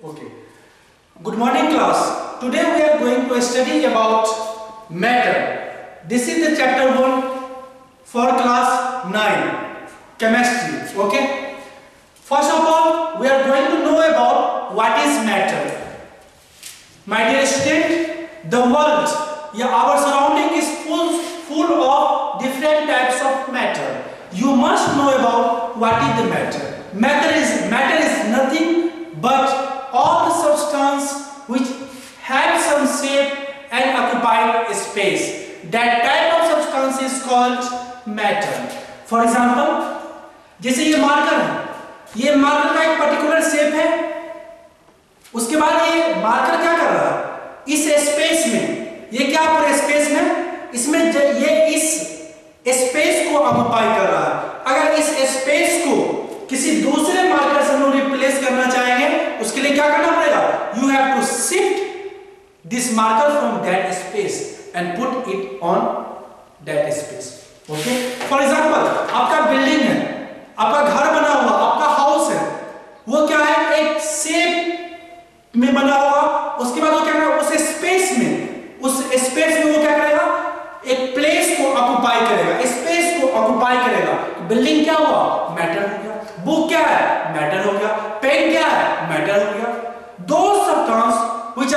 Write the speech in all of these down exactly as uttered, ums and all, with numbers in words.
Okay. Good morning, class. Today we are going to study about matter. This is the chapter one for class nine, chemistry. Okay. First of all, we are going to know about what is matter. My dear student, the world, yeah, our surrounding is full, full of different types of matter. You must know about what is the matter. Matter is matter is nothing but all the substance which have some shape and occupy space. That type of substance is called matter. For example, जैसे ये marker है, ये marker का एक particular shape है, उसके बाद ये मार्कर क्या कर रहा है, इस स्पेस में, ये क्या पूरे स्पेस में, इसमें ये इस स्पेस को ऑक्युपाई कर रहा है। अगर इस स्पेस को किसी दूसरे मार्कर से हम रिप्लेस करना चाहेंगे, उसके लिए क्या करना पड़ेगा? You have to shift this marker from that space and put it on that space. Okay, for example आपका बिल्डिंग है, आपका घर बना हुआ, आपका हाउस है, वो क्या है, एक शेप में बना हुआ, उसके बाद वो क्या करेगा, उस स्पेस में उस स्पेस में वो क्या करेगा, एक प्लेस को ऑक्युपाई करेगा, स्पेस को ऑक्युपाई करेगा। बिल्डिंग क्या हुआ, मैटर हो गया। बुक क्या है, मैटर हो गया। पेन क्या है, मैटर हो गया। Those substances which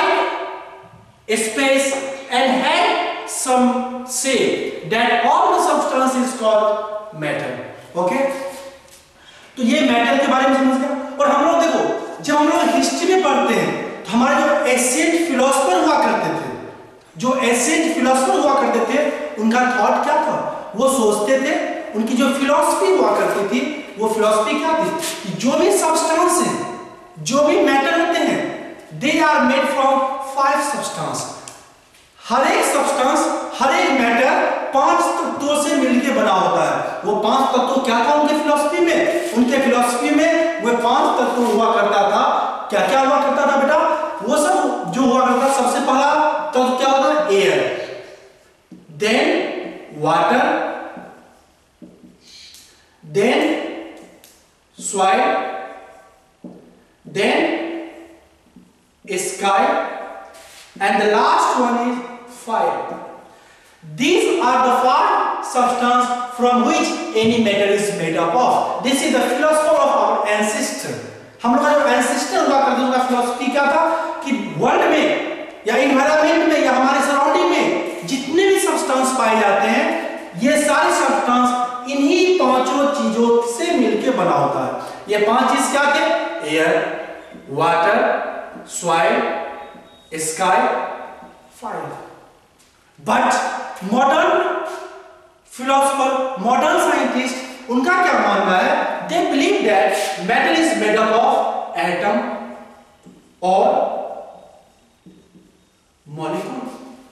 occupy space and had some shape, that all the substance is called matter. Okay? तो ये मैटर के बारे में समझ गया। और हम लोग देखो, जब हम लोग हिस्ट्री में पढ़ते हैं तो हमारे जो एशियंट फिलोसफर हुआ करते थे, जो एशियंट फिलोसफर हुआ करते थे, उनका थॉट क्या था, वो सोचते थे, उनकी जो फिलॉसफी हुआ करती थी, वो फिलॉसफी क्या थी कि जो भी सब्सटेंस है, जो भी मैटर होते हैं, they are made from five substance. हर एक सब्सटेंस, हर एक मैटर पांच तत्वों से मिलकर बना होता है। वो पांच तत्व क्या था उनके फिलॉसफी में? उनके फिलॉसफी में वो पांच तत्व हुआ करता था। क्या क्या हुआ करता था बेटा? वो सब जो हुआ करता, सबसे पहला तत्व क्या होता है? Air, then water, then soil, then sky, and the last one is fire. These are the five substances from which any matter is made up of. This is the philosophy of our ancestor. हम लोग का जो ancestor हुआ करते, उनका philosophy क्या था कि वर्ल्ड में या environment में या हमारे सराउंडिंग में जितने भी substance पाए जाते हैं, ये सारे substance इन्हीं पांचों चीजों से मिलकर बना होता है। ये पांच चीज क्या थे? Air, water, soil, sky, fire. But modern philosopher, modern scientist, उनका क्या मानना है? They believe that matter is made up of atom और molecule.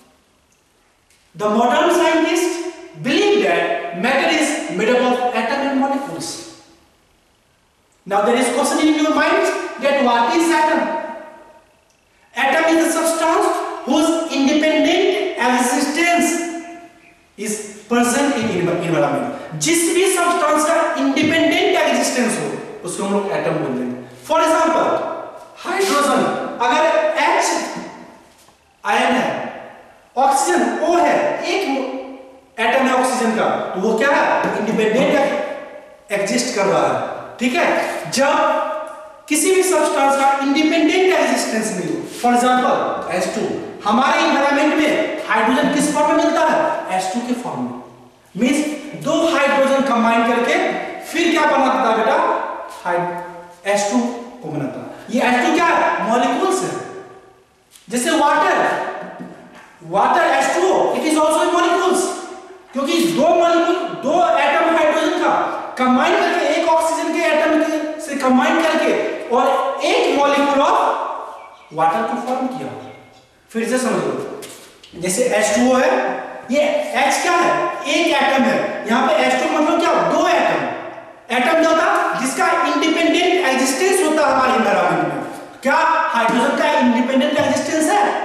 The modern scientist believe that matter is made up of atom and molecules. Now there is question in your mind that what is atom? Atom is a substance whose independent existence is present in environment. जिस भी substance का independent existence हो, उसको हम लोग atom बोलते हैं। For example, hydrogen, अगर H आयन है, ऑक्सीजन O है, एक एटम है ऑक्सीजन का, तो वो क्या है? इंडिपेंडेंट एग्जिस्ट कर रहा है। ठीक है, जब किसी भी सब्सटेंस का इंडिपेंडेंट एग्जिस्टेंस मिले, फॉर एग्जांपल एच टू, हमारे एनवायरनमेंट में हाइड्रोजन किस फॉर्म में मिलता है? एच टू के फॉर्म में। मींस दो हाइड्रोजन कंबाइन करके फिर क्या बनाता है बेटा? एच टू को बनाता है। ये एच टू क्या है? मॉलिक्यूल्स है। जैसे water, water H two O, it is also molecules, क्योंकि दो मॉलिक्यूल, दो एटम हाइड्रोजन का कंबाइन करके, एक ऑक्सीजन के एटम के से कंबाइन करके और एक मॉलिक्यूल ऑफ वाटर को फॉर्म किया। फिर से समझो, जैसे एच टू ओ है, ये H क्या है? एक एटम है। यहां पे एच टू मतलब क्या? दो एटम। एटम क्या था? जिसका इंडिपेंडेंट एग्जिस्टेंस होता है हमारे एनवायरनमेंट में। क्या हाइड्रोजन का इंडिपेंडेंट एग्जिस्टेंस है?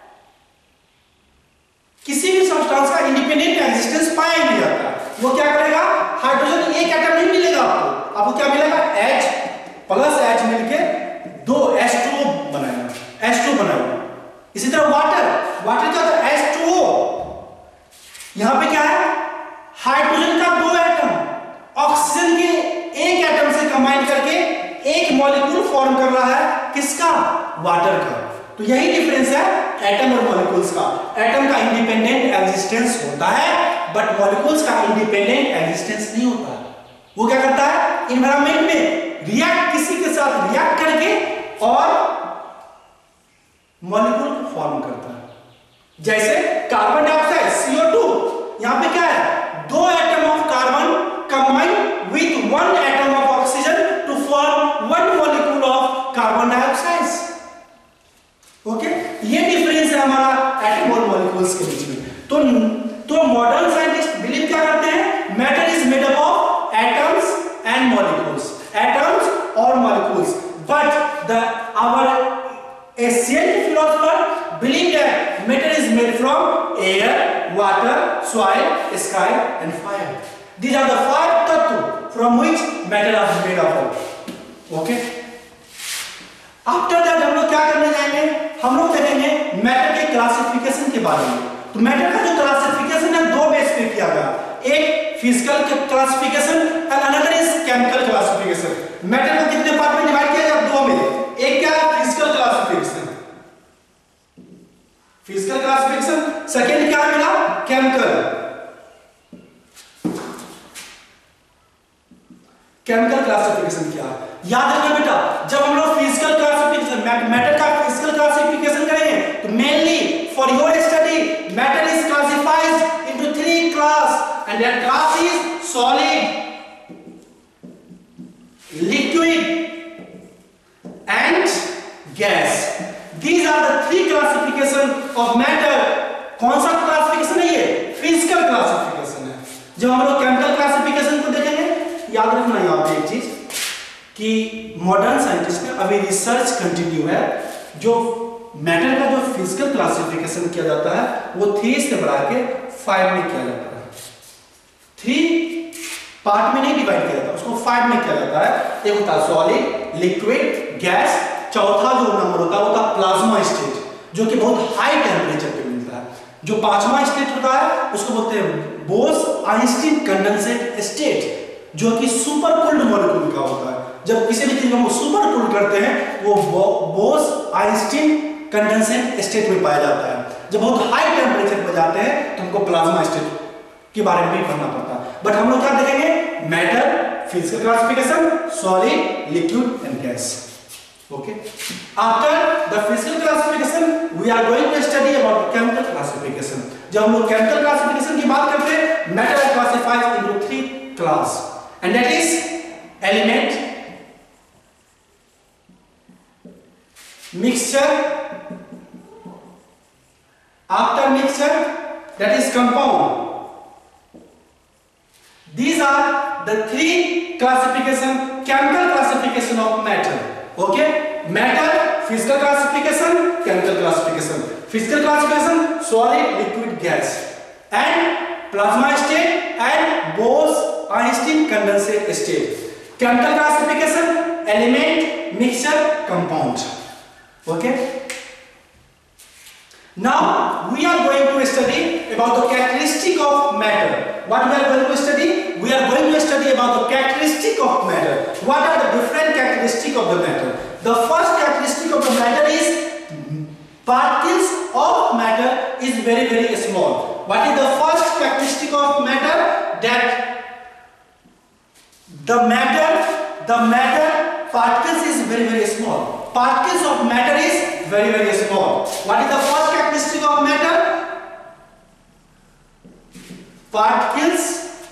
किसी भी सब्सटेंस का इंडिपेंडेंट एग्जिस्टेंस पाया नहीं जाता। वो क्या करेगा? हाइड्रोजन एक एटम नहीं मिलेगा आपको, आपको क्या मिलेगा? H प्लस H मिलके दो H कर रहा है किसका? वाटर का। तो यही डिफरेंस है एटम और मॉलिक्यूल्स का। एटम का इंडिपेंडेंट एग्जिस्टेंस होता है बट मॉलिक्यूल्स का इंडिपेंडेंट एग्जिस्टेंस नहीं होता। वो क्या करता है? एनवायरनमेंट में रिएक्ट किसी के साथ रिएक्ट करके और मॉलिक्यूल को फॉर्म करता है। जैसे carbon dioxide C O two, यहां पे क्या है? दो atom of carbon combine with one atom of oxygen to form one molecule of carbon dioxide. Okay, ये डिफरेंस है हमारा एटम और मॉलिक्यूल्स के बीच में। तो तो मॉडर्न साइंटिस्ट बिलीव क्या करते हैं? Matter is made up of atoms and molecules, atoms और molecules, but the our Asian philosopher believe that matter is made from air, water, soil, sky and fire. These are the five tattva from which matter are made up of. Okay? After that हम लोग क्या करने जाएंगे? हम लोग देखेंगे matter के classification के बारे में। तो मैटर का जो क्लासिफिकेशन है दो बेस पे किया गया, एक physical classification and another is chemical classification. Matter को कितने पार्ट में डिवाइड किया गया? दो में। एक क्या है? Physical classification, physical classification. Second क्या मिला? केमिकल। केमिकल क्लासिफिकेशन क्या है? याद रखना बेटा, जब हम लोग फिजिकल क्लासिफिकेशन मैटर का फिजिकल क्लासिफिकेशन करेंगे तो mainly for your study matter is classified into three class and that class is solid, liquid and gas. These are the three classification of matter. कौन सा क्लासिफिकेशन है ये? Physical classification है। जब हम लोग केमिकल क्लासिफिकेशन को देखेंगे, याद रखना यहाँ पे एक चीज कि मॉडर्न साइंटिस्ट में अभी रिसर्च कंटिन्यू है। जो मैटर का जो फिजिकल क्लासिफिकेशन किया जाता है वो थ्री से बढ़ा के फाइव में किया जाता है। थ्री पार्ट में नहीं डिवाइड किया जाता, उसको फाइव में किया जाता है। एक होता है सॉलिड, लिक्विड, गैस। चौथा जो नंबर होता है वो होता है प्लाज्मा स्टेट, जो कि बहुत हाई टेम्परेचर पे मिलता है। जो पांचवा स्टेट होता है उसको बोलते हैं बोस-आइंस्टीन कंडेंसेट स्टेट, जो कि सुपर कूल्ड मॉलिक्यूल का होता है। जब किसी भी चीज को सुपर कूल करते हैं वो बोस-आइंस्टीन कंडेंसेट स्टेट में पाया जाता है। जब बहुत हाई टेम्परेचर पे जाते हैं तो हमको प्लाज्मा स्टेट के बारे में भी पढ़ना पड़ता है। बट हम लोग क्या देखेंगे? Matter, physical classification, solid, liquid and gas. Okay. After the physical classification, we are going to study about chemical classification. जब हम लोग chemical classification की बात करते हैं, matter is classified into three class, and that is element, mixture, after mixture, that is compound. These are the three classification, chemical classification of matter. Okay, matter, physical classification, chemical classification. Physical classification, solid, liquid, gas, and plasma state and Bose-Einstein condensate state. Chemical classification, element, mixture, compound. Okay. Now we are going to study about the characteristic of matter. What we are going to study? We are going to study about the characteristic of matter. What are the different characteristics of the matter? The first characteristic of the matter is particles of matter is very very small. What is the first characteristic of matter? That the matter, the matter particles is very very small. Particles of matter is very very small. What is the first characteristic of matter? Particles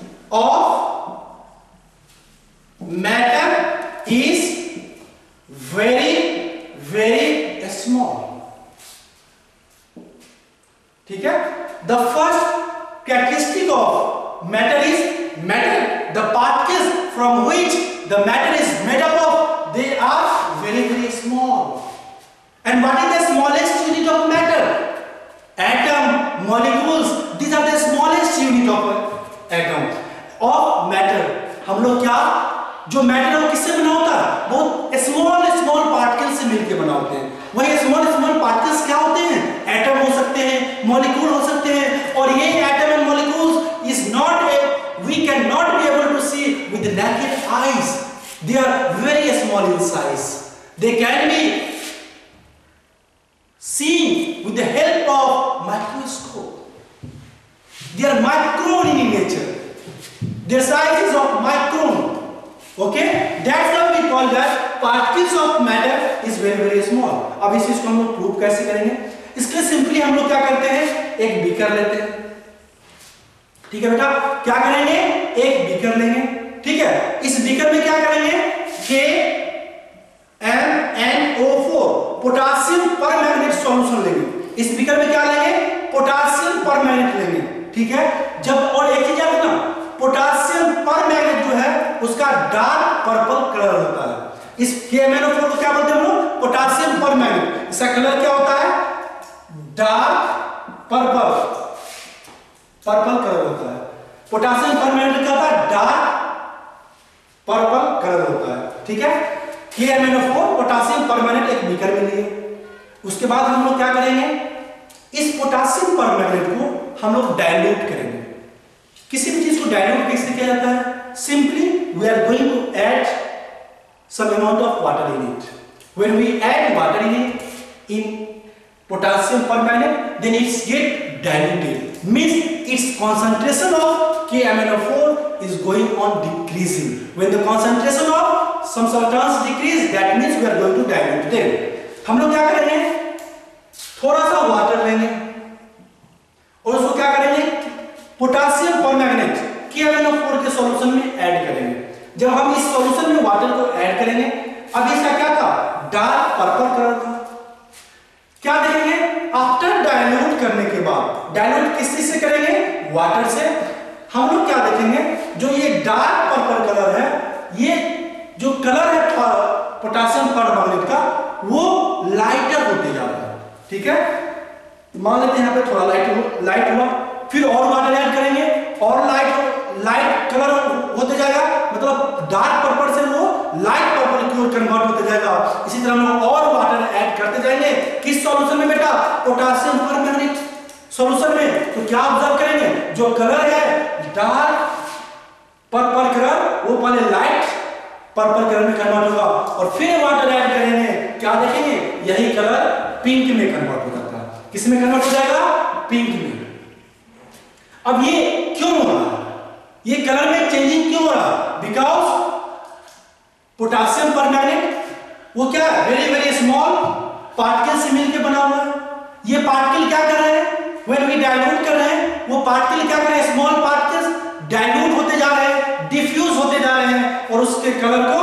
of matter is very very small. ठीक है? The first characteristic of matter is matter. The particles from which the matter is made up of, they are very very small. And what is the smallest unit of matter? Atom, molecules. These are the smallest unit of atom of matter. हम लोग क्या जो matter है वो किससे बना होता है? बहुत स्मॉल स्मॉल पार्टिकल से मिलकर बना होते हैं। वही स्मॉल स्मॉल पार्टिकल्स क्या होते हैं? एटम हो सकते हैं, मॉलिक्यूल हो सकते हैं। और ये atom and molecules is not a we can not be able to see with the naked eyes. They are very small in size. They can be seen with the help of microscope. They are micron in nature. Their size is of micron. Okay, that's why we call that particles of matter is very very small. अब इस चीज को हम लोग prove कैसे करेंगे? इसके लिए सिंपली हम लोग क्या करते हैं, एक बीकर लेते हैं. ठीक है बेटा, क्या करेंगे, एक बीकर लेंगे. ठीक है, इस बीकर में क्या करेंगे, K M N O four potassium permanganate solution लेंगे. इस बीकर में क्या लेंगे, पोटासियम परमैंगनेट लेंगे. ठीक है, जब और एक चीज याद रखना, पोटासियम परमैंगनेट जो है उसका डार्क पर्पल कलर होता है. इस के एम एन ओ फोर को क्या बोलते हैं हम लोग, पोटासियम परमैंगनेट. इसका कलर क्या होता है, डार्क पर्पल पर्पल कलर होता है. पोटासियम परमैंगनेट क्या होता है, डार्क पर्पल कलर होता है. ठीक है, K M N O four potassium permanganate एक बीकर में लिए. उसके बाद हम लोग क्या करेंगे, इस पोटासियम परमैंगनेट को हम लोग डाइल्यूट करेंगे. किसी भी चीज को डाइल्यूट कैसे किया जाता है, simply we are going to add some amount of water in it. When we add water in it in potassium permanganate, then it's get diluted, means its concentration of K M N O four is going on decreasing. When the concentration of some substance decrease, that means we are going to dilute them. हम लोग क्या करेंगे, थोड़ा सा water लेंगे और उसको क्या करेंगे, potassium permanganate K M N O four के सॉल्यूशन में ऐड करेंगे. जब हम इस सॉल्यूशन में वाटर को ऐड करेंगे, अब इसका क्या था, डार्क पर्पल कलर था. क्या देखेंगे, आफ्टर डाइल्यूट करने के बाद, डाइल्यूट किस चीज से करेंगे, वाटर से, हम लोग क्या देखेंगे, जो ये डार्क पर्पल कलर है, ये जो कलर है पोटासियम परमैंगनेट का, वो लाइटर होते जा रहा है. ठीक है, मान लेते हैं यहाँ पे थोड़ा लाइट लाइट हुआ, फिर और वाटर ऐड करेंगे और लाइट लाइट कलर होते जाएगा, मतलब डार्क पर्पल से वो लाइट पर्पल की ओर कन्वर्ट होते जाएगा. इसी तरह हम लोग और वाटर ऐड करते जाएंगे. किस सॉल्यूशन में बेटा, पोटासियम परमैंगनेट सॉल्यूशन में. तो क्या ऑब्जर्व करेंगे, जो कलर है डार्क पर्पल कलर, वो पहले लाइट पर्पल कलर में कन्वर्ट होगा और फिर वाटर ऐड करेंगे, क्या देखेंगे, यही कलर पिंक में कन्वर्ट हो जाता है. किस में कन्वर्ट हो जाएगा, पिंक में. अब ये क्यों हो रहा है, ये कलर में चेंजिंग क्यों हो रहा है, बिकॉज पोटासियम परमैंगनेट वो क्या है, वेरी वेरी स्मॉल पार्टिकल से मिलकर बना हुआ है. ये पार्टिकल क्या कर रहे हैं, व्हेन वी डाइल्यूट कर रहे हैं, वो पार्टिकल क्या कर रहे हैं, स्मॉल पार्टिकल्स डाइल्यूट होते जा रहे हैं, डिफ्यूज होते जा रहे हैं और उसके कलर को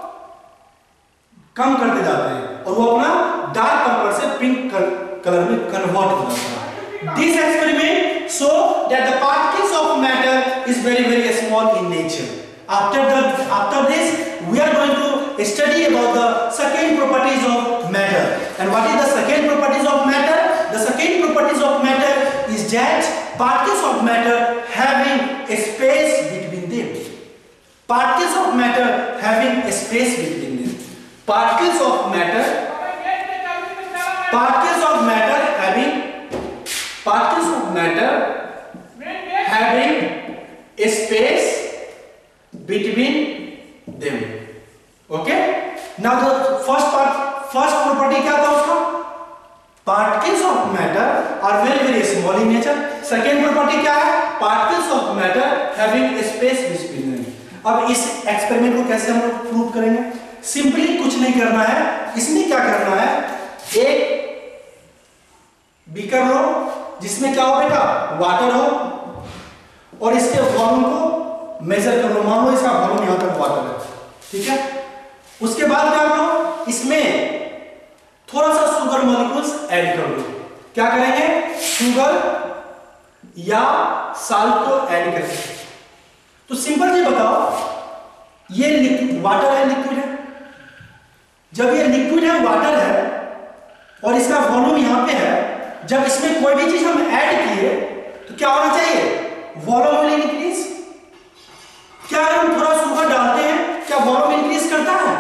कम करते जाते हैं और वो अपना डार्क पर्पल से पिंक कलर में कन्वर्ट हो जाता है. This experiment show that the particles of matter is very very small in nature. After the after this, we are going to study about the second properties of matter. And what is the second properties of matter? The second properties of matter is that particles of matter having a space between them. Particles of matter having a space between them. Particles of matter. Particles of matter having Particles of matter having a space between them. Okay? Now the first part, first property क्या था उसका? Particles of matter are very very small in nature. Second property क्या है? Particles of matter having a space between them. अब इस experiment को कैसे हम लोग प्रूव करेंगे? सिंपली कुछ नहीं करना है. इसमें क्या करना है? एक बीकर लो जिसमें क्या हो बेटा, वाटर हो और इसके वॉल्यूम को मेजर कर लो. मान लो इसका वॉल्यूम यहां तक वाटर है. ठीक है, उसके बाद क्या करो, इसमें थोड़ा सा शुगर मॉलिक्यूल्स ऐड कर लो. क्या करेंगे, शुगर या साल्ट को ऐड करेंगे. तो सिंपल जी बताओ, ये वाटर है, लिक्विड है. जब ये लिक्विड है, वाटर है और इसका वॉल्यूम यहां पे है, जब इसमें कोई भी चीज हम ऐड किए तो क्या होना चाहिए, वॉल्यूम विल इंक्रीज. क्या हम थोड़ा शुगर डालते हैं, क्या वॉल्यूम इंक्रीज करता है?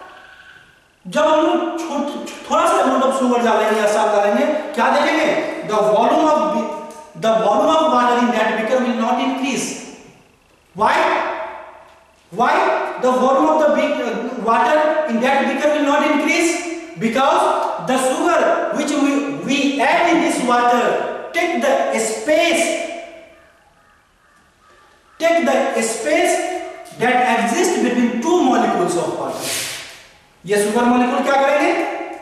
जब हम लोग थोड़ा सा अमाउंट ऑफ शुगर डालेंगे या साल्ट डालेंगे, क्या देखेंगे, the volume of the volume of water in that beaker will not increase. Why why the volume of the water in that beaker will not increase? because the sugar which we, we add in this water take the space take the space that exists between two molecules of water. ये sugar molecule क्या करेंगे,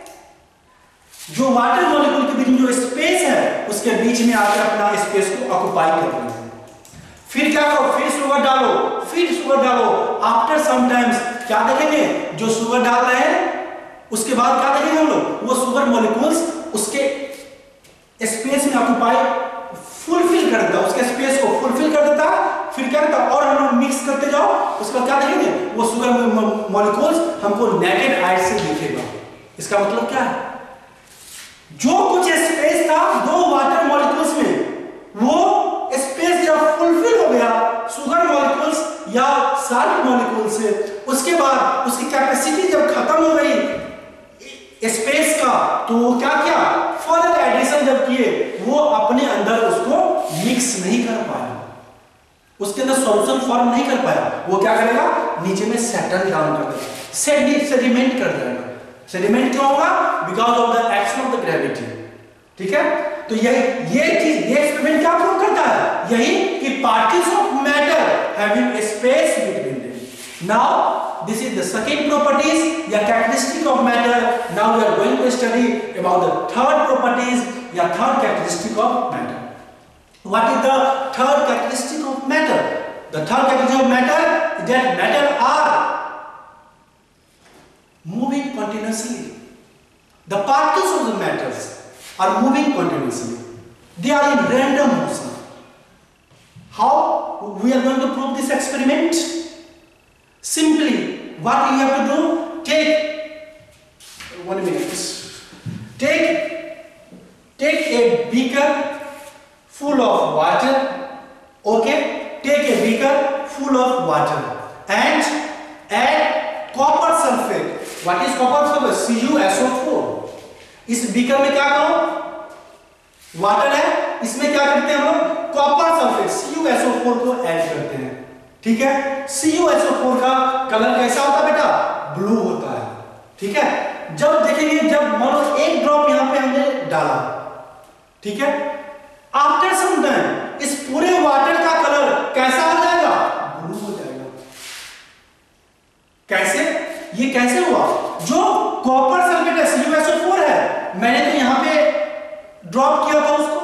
जो water molecule के बीच में जो space है उसके बीच में आकर अपना स्पेस को ऑक्युपाई कर लेंगे। फिर क्या करो, फिर शुगर डालो, फिर शुगर डालो। आफ्टर सम टाइम्स क्या देखेंगे, जो शुगर डाल रहे हैं उसके बाद क्या देखेंगे हम लोग, वो शुगर मॉलिक्यूल्स उसके स्पेस में ऑक्युपाई फुलफिल कर देता, उसके स्पेस को फुलफिल कर देता। फिर क्या करता, और हम लोग मिक्स करते जाओ, उसका क्या देखेंगे, वो शुगर मॉलिक्यूल्स हमको नेकेड आई से दिखेगा। इसका मतलब क्या है, जो कुछ स्पेस था दो वाटर मॉलिक्यूल्स में, वो स्पेस जब फुलफिल हो गया शुगर मॉलिक्यूल्स या साल्ट मॉलिक्यूल से, उसके बाद उसकी कैपेसिटी जब खत्म हो गई स्पेस का, तो वो क्या किया, फर्दर एडिशन जब किए, वो अपने अंदर उसको मिक्स नहीं कर पाया, उसके अंदर सॉल्यूशन फॉर्म नहीं कर पाया। वो क्या करेगा, नीचे में सेटल डाउन कर देगा, सेडिमेंट कर देगा। सेडिमेंट क्यों होगा, because of the action of the gravity. ठीक है, तो यही ये चीज ये एक्सपेरिमेंट क्या प्रूव करता है, यही कि particles of matter having space between them. Now this is the second properties या characteristic of matter. Now we are going to study about the third properties या third characteristic of matter. What is the third characteristic of matter? The third characteristic of matter is that matter are moving continuously. The particles of the matters are moving continuously. They are in random motion. How we are going to prove this experiment? Simply, what you have to do, take one minute. Take take a beaker full of water. Okay, take a beaker full of water and add copper sulfate. What is copper sulfate? C u S O four. इस beaker में क्या करो, water है, इसमें क्या करते हैं हम लोग, copper sulphate C u S O four को ऐड करते हैं। ठीक है, C u S O four का कलर कैसा होता है बेटा, ब्लू होता है। ठीक है, जब देखेंगे, जब मान लो एक ड्रॉप यहां पे हमने डाला, ठीक है, आफ्टर सम टाइम इस पूरे वाटर का कलर कैसा हो जाएगा, ब्लू हो जाएगा। कैसे, ये कैसे हुआ, जो कॉपर सल्फेट है C u S O four है, मैंने तो यहां पे ड्रॉप किया था उसको,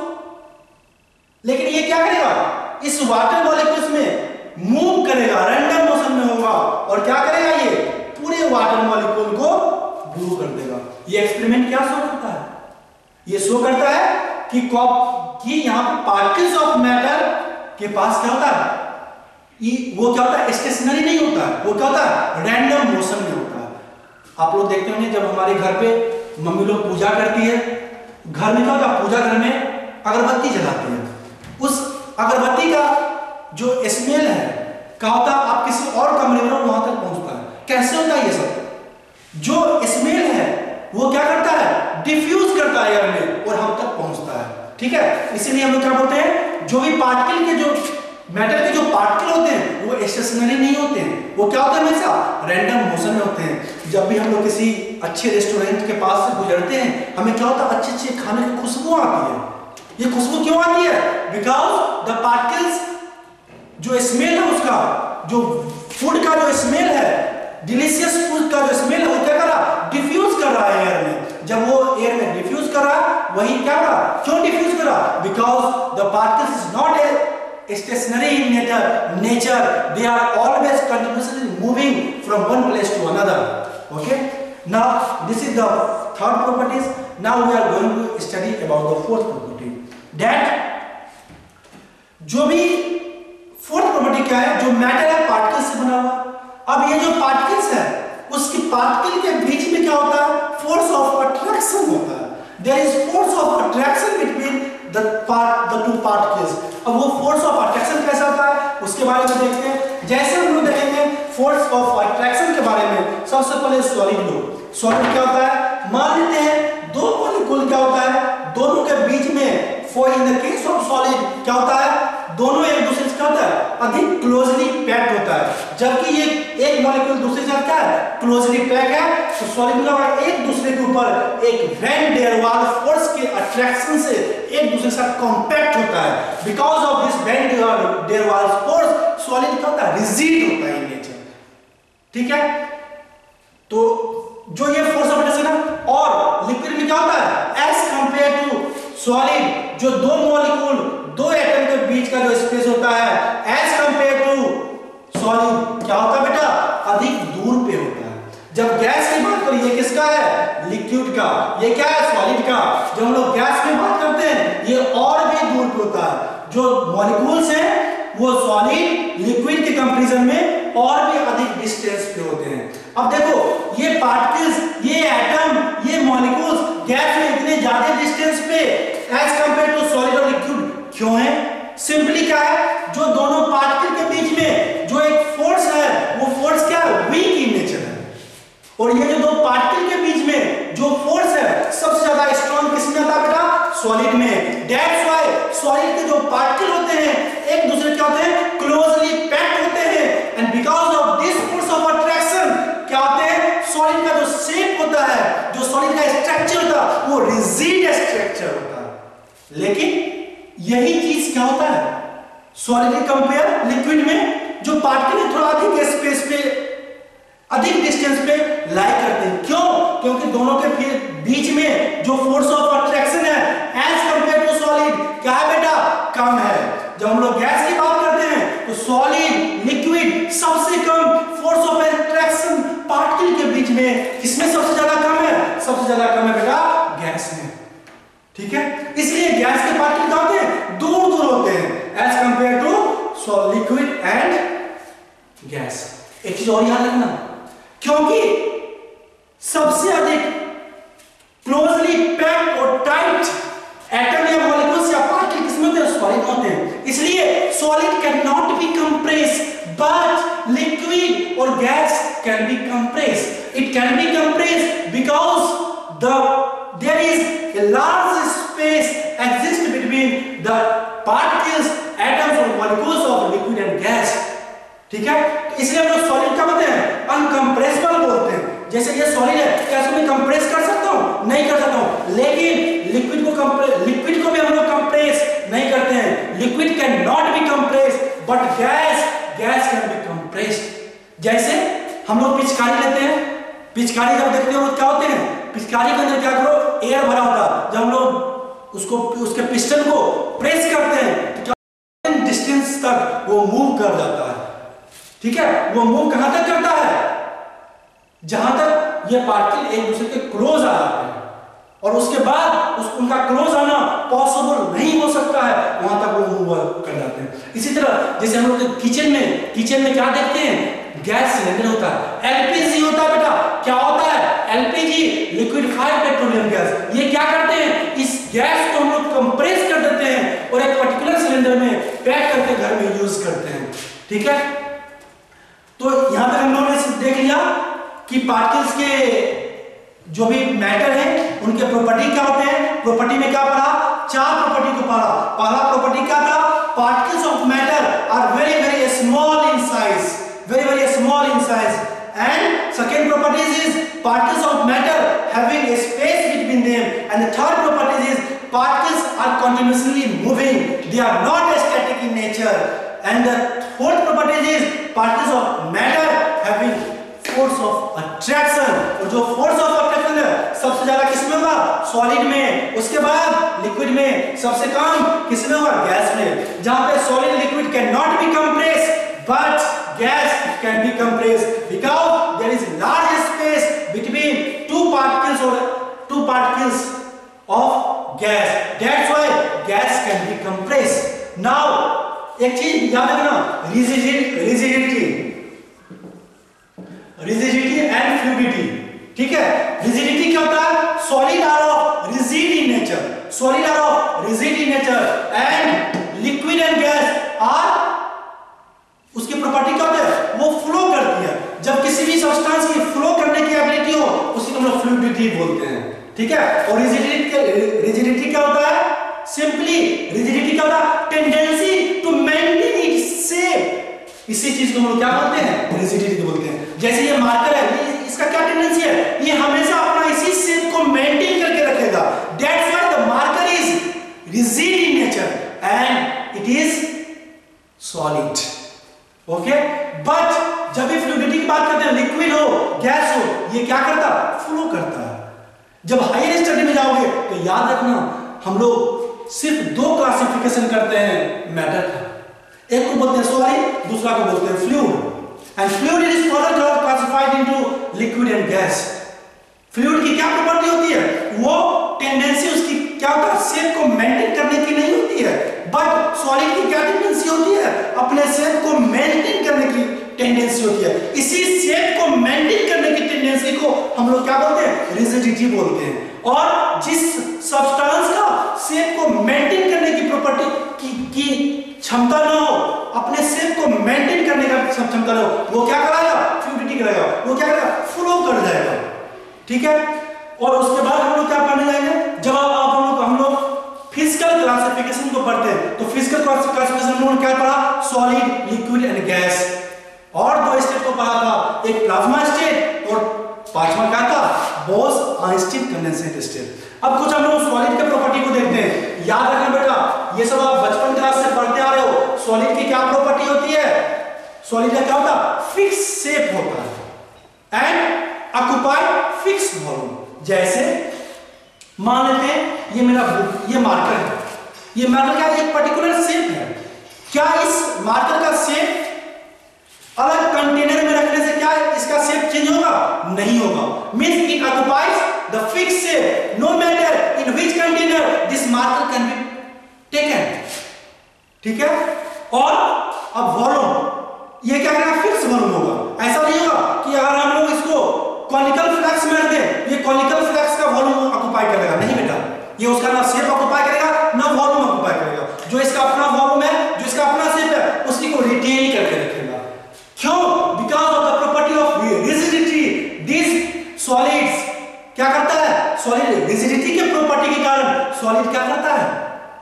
लेकिन ये क्या करेगा, इस वाटर मॉलिक्यूल्स में मूव करेगा, रैंडम मोशन में होगा, और क्या करेगा, ये पूरे वाटर मॉलिक्यूल को ब्लू कर देगा। ये एक्सपेरिमेंट क्या शो करता है, ये शो करता है कि कॉप कि यहां पे पार्टिकल्स ऑफ मैटर के पास क्या होता है, ये वो क्या होता है, स्टेशनरी नहीं होता है, वो क्या होता है, रैंडम मोशन में होता है। आप लोग देखते होंगे जब हमारे घर पे मम्मी लोग पूजा करती है, घर में क्या होता है, पूजा घर में अगरबत्ती जलाते हैं, उस अगरबत्ती का जो स्मेल है क्या होता है, आप किसी और कमरे में वहां तक पहुंचता है। कैसे होता है ये सब, जो स्मेल है वो क्या करता है, डिफ्यूज करता है एयर में और हम तक पहुंचता है। ठीक है, इसीलिए हम लोग क्या बोलते हैं, जो भी पार्टिकल के, जो मैटर के जो पार्टिकल होते हैं वो स्टेशनरी नहीं होते हैं, वो क्या होते हैं, हमेशा रैंडम मोशन में होते हैं। जब भी हम लोग किसी अच्छे रेस्टोरेंट के पास से गुजरते हैं, हमें क्या होता है, अच्छे अच्छे खाने की खुशबू आती है। ये खुशबू क्यों आती है, बिकॉज द पार्टिकल्स, जो स्मेल है उसका, जो फूड का जो स्मेल है, डिलीशियस फूड का जो स्मेल है, वो क्या कर रहा, डिफ्यूज कर रहा है एयर में। जब वो एयर में डिफ्यूज कर रहा है, वही क्या कर रहा, क्यों डिफ्यूज कर रहा, because the particles is not a stationary in nature nature they are always continuously moving from one place to another. Okay, now this is the third properties. Now we are going to study about the fourth property, that जो भी fourth property क्या है, जो matter है particles से बना हुआ। अब ये जो पार्टिकल्स है, उसकी पार्टिकल के बीच में क्या होता है, फोर्स ऑफ अट्रैक्शन होता है। There is force of attraction between the part the two particles. अब वो फोर्स ऑफ अट्रैक्शन कैसा होता है, उसके बारे में देखते हैं। जैसे हम लोग देखेंगे फोर्स ऑफ अट्रैक्शन के बारे में, सबसे पहले सॉलिड लो। सॉलिड क्या होता है, मान लेते हैं दो मॉलिक्यूल क्या होता है, दोनों के बीच में, for in the case of solid क्या होता है, दोनों एक दूसरे से क्या होता है, अधिक क्लोजली पैक्ड होता है। जबकि ये एक मॉलिक्यूल दूसरे के साथ क्या है, क्लोजली पैक है, तो सॉलिड में एक दूसरे के ऊपर एक वैन डेर वाल फोर्स के अट्रैक्शन से एक दूसरे के साथ कॉम्पैक्ट होता है। Because of this van der Waals force solid क्या होता है, रिजिड होता है इन नेचर। ठीक है, तो जो ये फोर्स ऑफ अट्रैक्शन है, और लिक्विड में क्या होता है, एज कंपेयर टू सॉलिड, जो दो मॉलिक्यूल दो एटम के बीच का जो स्पेस होता है, एज कंपेयर टू सॉलिड क्या होता है बेटा, अधिक दूर पे होता है। जब गैस की बात करें, ये किसका है, लिक्विड का, ये क्या है, सॉलिड का। जब हम लोग गैस में बात करते हैं, ये और भी दूर पे होता है। जो मॉलिक्यूल्स हैं वो सॉलिड लिक्विड के कंपैरिजन में और भी अधिक डिस्टेंस पे होते हैं। अब देखो, ये पार्टिकल्स, ये एटम, ये मॉलिक्यूल्स गैस में इतने ज्यादा डिस्टेंस पे एज कंपेयर टू सॉलिड और लिक्विड क्यों है? सिंपली क्या है, जो दोनों पार्टिकल के बीच में जो एक फोर्स है, वो फोर्स क्या है, वीक इन नेचर है। और ये जो दो पार्टिकल के बीच में जो फोर्स है, सबसे ज्यादा स्ट्रॉन्ग किसमें आता है बेटा, सॉलिड में। दैट्स व्हाई सॉलिड के जो पार्टिकल होते हैं एक दूसरे क्या होते हैं, क्लोजली पैक्ड होते हैं। And because of this force of attraction क्या होते हैं, सॉलिड का जो शेप होता है, जो सॉलिड का स्ट्रक्चर होता है, वो रिजिड स्ट्रक्चर होता है। लेकिन यही चीज क्या होता है, सॉलिड के कंपेयर लिक्विड में जो पार्टिकल है थोड़ा अधिक स्पेस पे, अधिक डिस्टेंस पे लाई करते हैं। क्यों? क्योंकि दोनों के बीच में जो फोर्स ऑफ अट्रैक्शन है एज कंपेयर टू सॉलिड क्या है बेटा, कम है। जब हम लोग गैस की बात करते हैं तो सॉलिड लिक्विड सबसे कम फोर्स ऑफ अट्रैक्शन पार्टिकल के बीच में किसमें सबसे ज्यादा कम है, सबसे ज्यादा कम है बेटा, गैस में। ठीक है, इसलिए गैस के पार्टिकल क्या होते हैं, दूर दूर होते हैं as compare to liquid and gas. एक चीज और याद रखना, क्योंकि सबसे अधिक क्लोजली पैक्ड और टाइट एटम या मॉलिक्यूल्स या पार्टिकल किसमें होते हैं, सॉलिड होते हैं। इसलिए solid can not be compress, but liquid और gas can be compress. It can be compress because the there is a large space exists between the particles, atoms or molecules of liquid and gas। ठीक है, इसलिए हम लोग solid क्या बोलते हैं, अनकंप्रेसिबल बोलते हैं। जैसे ये सॉलिड है, क्या इसको मैं कंप्रेस कर सकता हूं, नहीं कर सकता हूं। लेकिन लिक्विड को कंप्रेस, लिक्विड को भी हम लोग कंप्रेस नहीं करते हैं। Liquid can not be compress, but gas gas can be compressed. जैसे हम लोग पिचकारी लेते हैं, पिचकारी जब देखते हो क्या होते हैं, पिचकारी के अंदर क्या करो, एयर भरा होता है। जब हम लोग उसको उसके पिस्टन को प्रेस करते हैं तो क्या डिस्टेंस तक वो मूव कर जाता है। ठीक है, वो मूव कहां तक करता है, जहां तक ये पार्टिकल एक दूसरे के क्लोज आ जाते हैं, और उसके बाद उस उनका क्लोज आना पॉसिबल नहीं हो सकता है, वहां तक वो मूव कर जाते हैं। इसी तरह जैसे हम लोग किचन में किचन में क्या देखते हैं, गैस सिलेंडर होता है, एलपीजी होता है बेटा। क्या होता है, एलपीजी, लिक्विफाइड पेट्रोलियम गैस। ये क्या करते हैं, इस गैस को हम लोग कंप्रेस कर देते हैं और एक पर्टिकुलर सिलेंडर में पैक करके घर में यूज करते हैं। ठीक है, तो यहां तक हम लोगों ने देख लिया कि पार्टिकल्स के जो भी मैटर है उनके प्रॉपर्टी क्या होते हैं। प्रॉपर्टी में क्या पढ़ा, चार प्रॉपर्टी को पढ़ा। पहला प्रॉपर्टी क्या था, particles of matter are very very small in size, very very small in size. And second property is particles of matter having a space between them. And the third property is particles are continuously moving, they are not static in nature. And the fourth property is particles of matter having force of attraction. और जो force of attraction है सबसे ज्यादा किसमें होगा, solid में। उसके बाद लिक्विड में, सबसे कम किसमें होगा, गैस में। जहां पे solid liquid can not be compress, but gas can be compressed because there is large space between two particles or two particles of gas. That's why gas can be compressed. Now एक चीज याद रखना, rigidity rigidity rigidity and fluidity। ठीक है, rigidity क्या होता है, solid are of rigid in nature, solid are of rigid in nature and liquid and gas are, उसकी प्रॉपर्टी क्या होता है, वो फ्लो करती है। जब किसी भी सब्सटेंस की फ्लो करने की एबिलिटी हो उसी को हम लोग फ्लूइडिटी बोलते हैं। ठीक है, और रिजिडिटी रिजिडिटी क्या होता है, सिंपली रिजिडिटी क्या होता है, tendency to maintain its shape. इसी चीज को हम लोग क्या बोलते हैं, रिजिडिटी बोलते हैं। जैसे ये मार्कर है, ये इसका क्या टेंडेंसी है, ये हमेशा अपना इसी शेप को मेंटेन करके रखेगा। That's why the marker is rigid in nature and it is solid. Okay, but जब भी फ्लूइडिटी की बात करते हैं, लिक्विड हो गैस हो, ये क्या करता है, फ्लो करता है। जब हायर स्टडी में जाओगे तो याद रखना, हम लोग सिर्फ दो क्लासिफिकेशन करते हैं मैटर का, एक को बोलते हैं सॉलिड, दूसरा को बोलते हैं fluid. And fluid is further classified into liquid and gas. Fluid की क्या प्रॉपर्टी होती है, वो टेंडेंसी उसकी क्या होता है, शेप को मेंटेन करने की नहीं होती है, बट सॉलिड की क्या टेंडेंसी होती है, अपने शेप को मेंटेन करने की टेंडेंसी होती है। इसी शेप को मेंटेन करने की टेंडेंसी को हम लोग क्या बोलते हैं, रिजिडिटी बोलते हैं। और जिस सब्सटेंस का शेप को मेंटेन करने की प्रॉपर्टी की, की क्षमता न हो, अपने शेप को मेंटेन करने का क्षमता न हो, वो क्या कराएगा, फ्लूइडिटी कराएगा, वो क्या करेगा, फ्लो कर जाएगा। ठीक है, और उसके बाद हम लोग क्या पढ़ने जाएंगे, जब आप हम लोग हम लोग फिजिकल क्लासिफिकेशन को पढ़ते हैं, तो फिजिकल क्लासिफिकेशन में क्या पढ़ा, सॉलिड, लिक्विड एंड गैस, और दो स्टेट को पढ़ा था, एक प्लाज्मा स्टेट और पांचवा क्या था, बोस-आइंस्टीन कंडेंसेट स्टेट। अब कुछ हम लोग सॉलिड के प्रॉपर्टी को देखते हैं। याद रखना बेटा, ये सब आप बचपन क्लास से पढ़ते आ रहे हो। सॉलिड की क्या प्रॉपर्टी होती है, सॉलिड का क्या होता है, फिक्स शेप होता है एंड ऑक्यूपाई फिक्स वॉल्यूम। जैसे मान लेते हैं ये मेरा ये मार्कर है, ये मार्कर का एक पर्टिकुलर शेप है, क्या इस मार्कर का शेप अलग कंटेनर में रखने से क्या इसका शेप चेंज होगा, नहीं होगा। Means it occupies the fix shape no matter in which container this marker can be taken. ठीक है, और अब वॉल्यूम ये क्या करेगा, फिक्स वॉल्यूम होगा। ऐसा नहीं होगा कि अगर हम लोग इसको कॉनिकल फ्लैक्स में रख दें, ये कॉनिकल फ्लैक्स का वॉल्यूम ऑक्युपाई करेगा, नहीं बेटा, ये उसका ना शेप ऑक्युपाई करेगा ना वॉल्यूम ऑक्युपाई करेगा। जो इसका अपना वॉल्यूम है, जो इसका अपना शेप है, उसी को रिटेन करके रखेगा। क्यों, because of the property of rigidity this solids क्या करता है, सॉलिड रिजिडिटी के प्रॉपर्टी के कारण सॉलिड क्या करता है,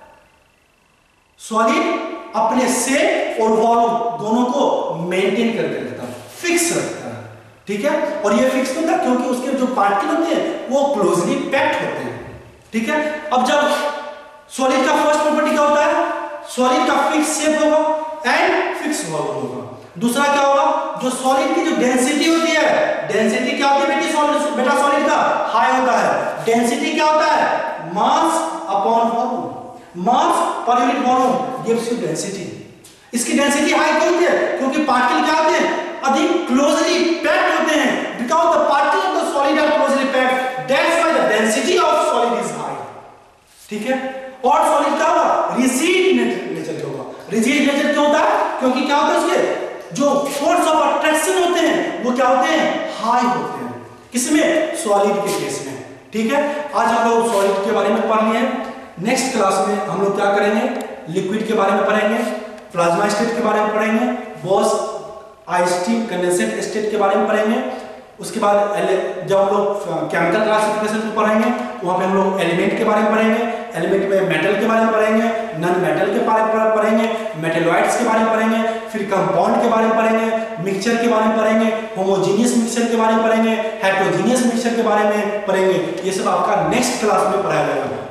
सॉलिड अपने शेप और वॉल्यूम दोनों को मेंटेन करके रखता है, फिक्स रखता है। ठीक है, और ये फिक्स होता है क्योंकि उसके जो पार्टिकल होते हैं वो क्लोजली पैक्ड होते हैं। ठीक है, अब जब सॉलिड का फर्स्ट प्रॉपर्टी क्या होता है, सॉलिड का फिक्स शेप होगा एंड फिक्स वॉल्यूम होगा। दूसरा क्या होगा, जो सॉलिड की जो डेंसिटी होती है, डेंसिटी क्या होती है बेटी, सॉलिड बेटा सॉलिड का हाई होता है। डेंसिटी क्या होता है, mass upon volume, mass per unit volume gives you density. इसकी डेंसिटी हाई क्यों होती है, क्योंकि पार्टिकल क्या होते हैं, अधिक क्लोजली पैक्ड होते हैं। Because the particle of the solid are closely packed, that's why the density of solid is high. ठीक है, और सॉलिड क्या होगा, रिजिड नेचर का होगा। रिजिड नेचर क्यों होता है, क्योंकि क्या होता है, उसके जो फोर्स ऑफ अट्रैक्शन होते हैं वो क्या होते हैं, हाई होते हैं। किसमें, सॉलिड के केस में। ठीक है, आज हम लोग सॉलिड के बारे में पढ़ लिए हैं। नेक्स्ट क्लास में हम लोग क्या करेंगे, लिक्विड के बारे में पढ़ेंगे, प्लाज्मा स्टेट के बारे में पढ़ेंगे, बोस आइंस्टीन कंडेंसेट स्टेट के बारे में पढ़ेंगे। उसके बाद जब हम लोग केमिकल क्लासिफिकेशन को पढ़ेंगे, वहाँ पे हम लोग एलिमेंट के बारे में पढ़ेंगे, एलिमेंट में मेटल के बारे में पढ़ेंगे, नॉन मेटल के बारे में पढ़ेंगे, मेटेलॉइड्स के बारे में पढ़ेंगे, फिर कंपाउंड के बारे में पढ़ेंगे, मिक्सचर के बारे में पढ़ेंगे, होमोजीनियस मिक्सचर के बारे में पढ़ेंगे, हेटेरोजीनियस मिक्सचर के बारे में पढ़ेंगे। ये सब आपका नेक्स्ट क्लास में पढ़ाया जाएगा।